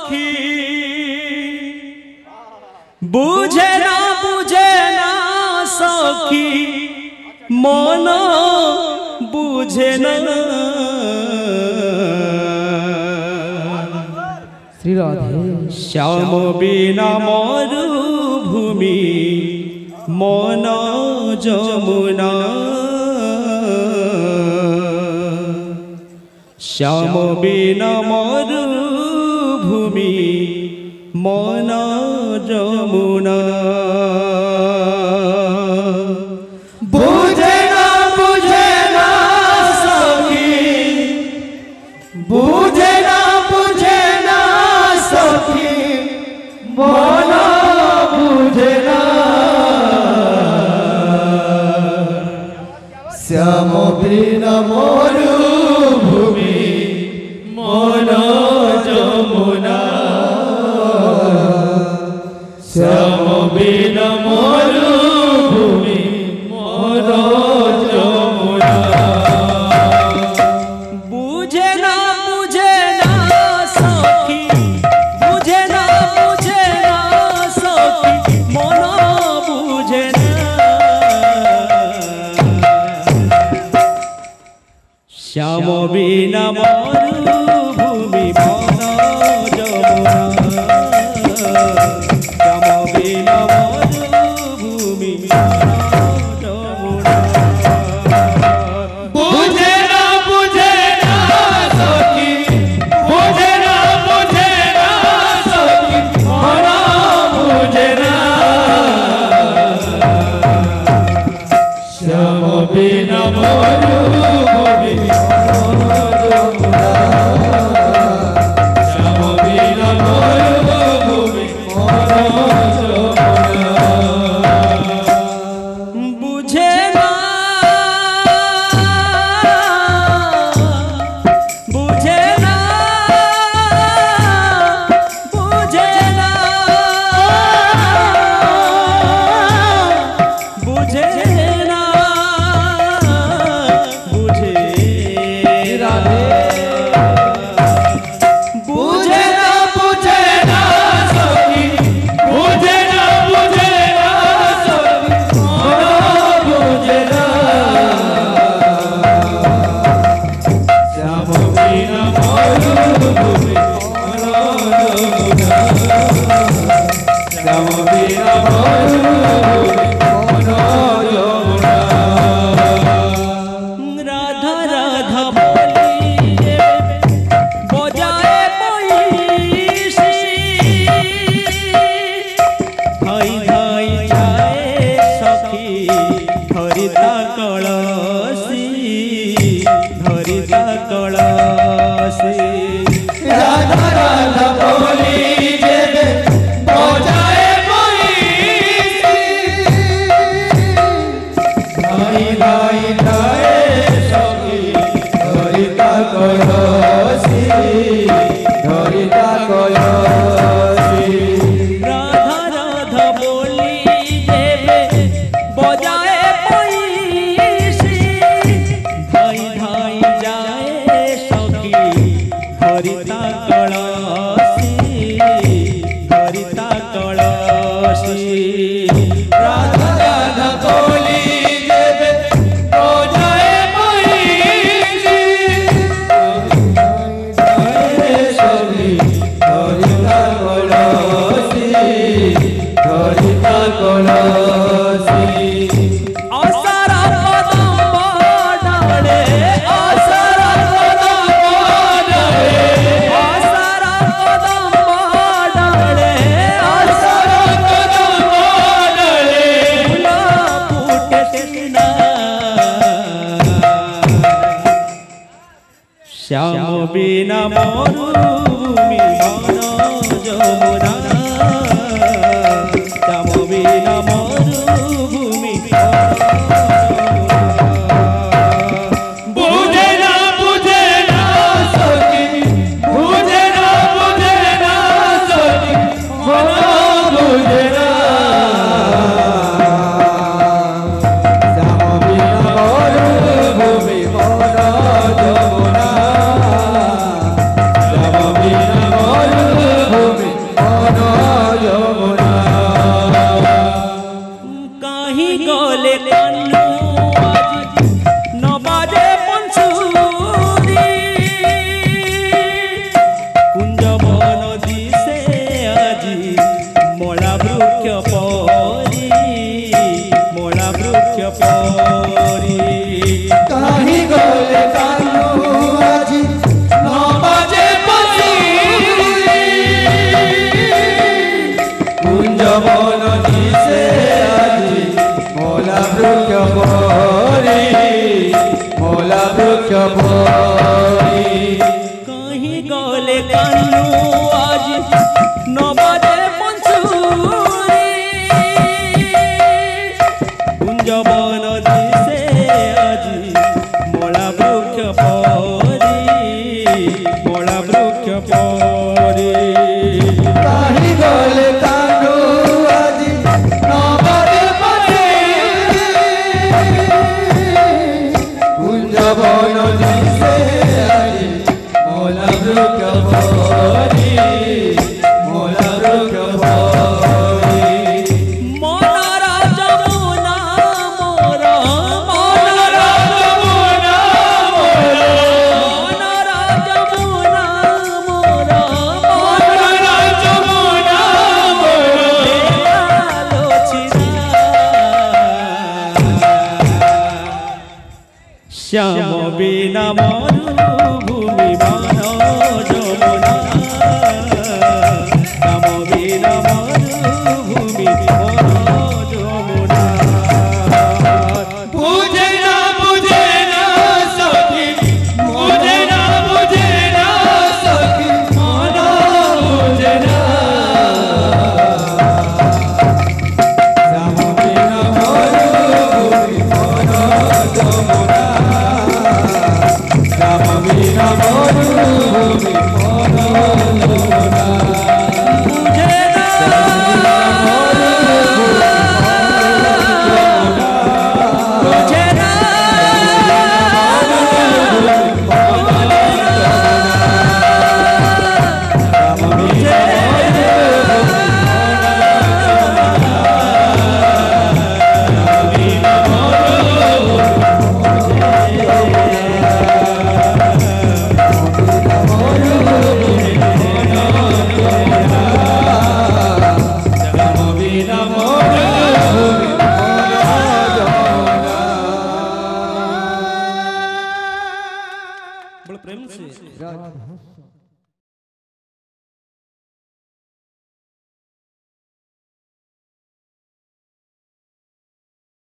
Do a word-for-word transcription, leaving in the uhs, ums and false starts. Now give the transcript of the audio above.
सखी बुझे ना बुझे ना सखी मन बुझे ना श्री राधे श्याम बिना मरुभूमि मन जमुना श्याम बिना मरुभूमि मन जमुना बुझे ना बुझे ना सखी बुझे ना बुझे ना सखी मन बुझे ना श्याम बिना मरुभूमि मन जमुना श्याम बिना मरुभूमि मन जमुना बुझे ना बुझे ना सखी बुझे ना बुझे ना सखी मन बुझे ना श्याम बिना मरुभूमि मन जमुना श्याम बिना मरुभूमि मन जमुना बुझे ना बुझे ना सखी बुझे ना बुझे ना सखी मन बुझे ना श्याम बिना मरुभूमि मन जमुना श्याम बिना मरुभूमि मन जमुना बुझे ना बुझे ना बुझे ना बुझे ना बुझे राधे बुझे ना बुझे ना सखी बुझे ना बुझे ना सखी मन बुझे ना श्याम बिना मरुभूमि मन जमुना श्याम बिना मरुभूमि मन जमुना राधा राधा बोली बजाए पैसी धाई धाई जाए सखी धरिता कलसी धरिता कलसी राधा राधा बोली जेबे बजाए पैसी धाई धाई जाए सखी धरिता कलसी धरिता कलसी राधा राधा बोली जेबे बजाए पैसी धाई धाई जाए सखी धरिता कलसी धरिता कलसी राधा राधा बोली जेबे बजाए पैसी जाए सखी धरिता कलसी धरिता कलसी आसारा कदम डाले आसारा कदम डाले आसारा कदम डाले आसारा कदम डाले फूला फूटे सीना श्याम बिना मरुभूमि मन जमुना श्याम बिना मरुभूमि बुझे ना बुझे ना सखी बुझे ना बुझे ना सखी मन बुझे ना श्याम बिना मरुभूमि मन जमुना श्याम बिना मरुभूमि कान्हू आज नबदे पंचुरी कुंजवन दिशे आज मोला वृक्ष परी मोला वृक्ष परी काहि गले कान्हू आज नबदे पंचुरी कुंजवन दिशे आज मोला वृक्ष परी मोला वृक्ष परी मनर जमुना मोर मनर जमुना मोर मनर जमुना मोर मनर जमुना मोर आलोचना श्याम बिना मरुभूमि वन जमुना श्याम बिना मरुभूमि वन जमुना बुझे ना बुझे ना सखी बुझे ना बुझे ना सखी मन बुझे ना श्याम बिना मरुभूमि वन जमुना श्याम बिना मरुभूमि वन जमुना मुझे ना मुझे ना बड़े प्रेम से